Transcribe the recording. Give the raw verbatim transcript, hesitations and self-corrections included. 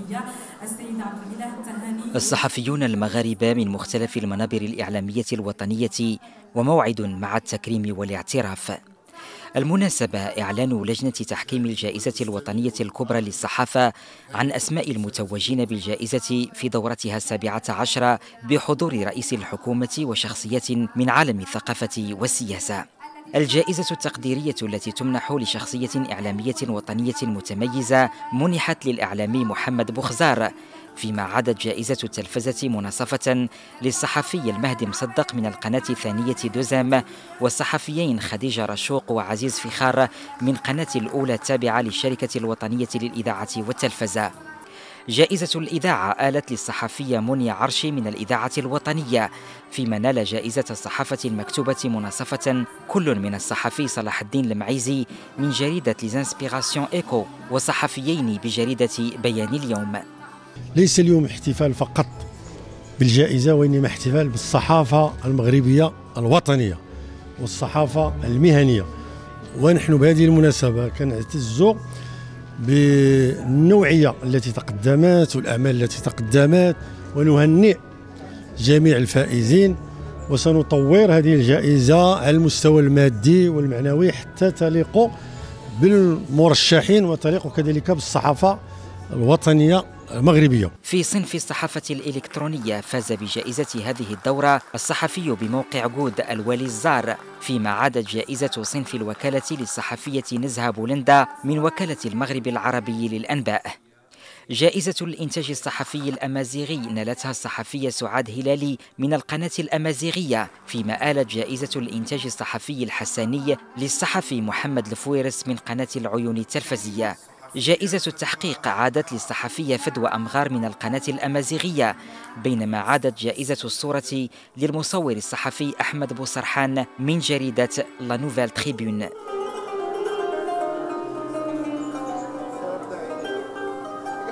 الوطنية السيد عبد الإله التهاني. الصحفيون المغاربة من مختلف المنابر الإعلامية الوطنية وموعد مع التكريم والاعتراف. المناسبة إعلان لجنة تحكيم الجائزة الوطنية الكبرى للصحافة عن أسماء المتوجين بالجائزة في دورتها السابعة عشرة بحضور رئيس الحكومة وشخصيات من عالم الثقافة والسياسة. الجائزة التقديرية التي تمنح لشخصية إعلامية وطنية متميزة منحت للإعلامي محمد بوخزار، فيما عادت جائزة التلفزة مناصفة للصحفي المهدي مصدق من القناة الثانية دوزام، والصحفيين خديجة رشوق وعزيز فخار من قناة الأولى التابعة للشركة الوطنية للإذاعة والتلفزة. جائزة الإذاعة آلت للصحفية منى عرشي من الإذاعة الوطنية، فيما نال جائزة الصحافة المكتوبة مناصفة كل من الصحفي صلاح الدين المعيزي من جريدة ليزانسبيراسيون إيكو وصحفيين بجريدة بيان اليوم. ليس اليوم احتفال فقط بالجائزة، وإنما احتفال بالصحافة المغربية الوطنية والصحافة المهنية. ونحن بهذه المناسبة كنعتز بالنوعية التي تقدمت والأعمال التي تقدمت، ونهنئ جميع الفائزين، وسنطور هذه الجائزة على المستوى المادي والمعنوي حتى تليق بالمرشحين وتليق كذلك بالصحافة الوطنية المغربية. في صنف الصحافة الإلكترونية فاز بجائزة هذه الدورة الصحفي بموقع جود الوالي الزار، فيما عادت جائزة صنف الوكالة للصحفية نزهة بولندا من وكالة المغرب العربي للأنباء. جائزة الإنتاج الصحفي الأمازيغي نالتها الصحفية سعاد هلالي من القناة الأمازيغية، فيما آلت جائزة الإنتاج الصحفي الحساني للصحفي محمد الفويرس من قناة العيون التلفزية. جائزة التحقيق عادت للصحفية فدوى أمغار من القناة الأمازيغية، بينما عادت جائزة الصورة للمصور الصحفي أحمد بوسرحان من جريدة لا نوفيل تريبون.